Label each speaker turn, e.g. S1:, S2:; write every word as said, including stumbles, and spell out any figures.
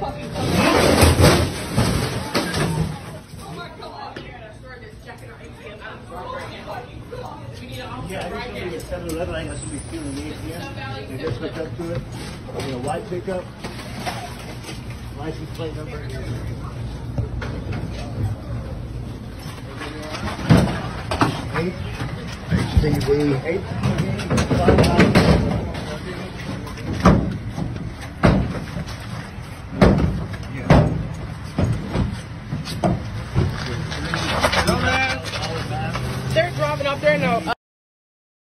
S1: Yeah, I just want to get seven eleven. I think I should be feeling the A T M. You just hook up to it. You know, white pickup, license plate number. Eight. H T V. Eight.